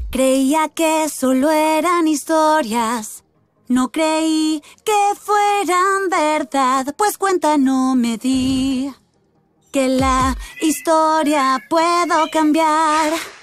Creía que solo eran historias. No creí que fueran verdad, pues cuenta no me di que la historia puedo cambiar.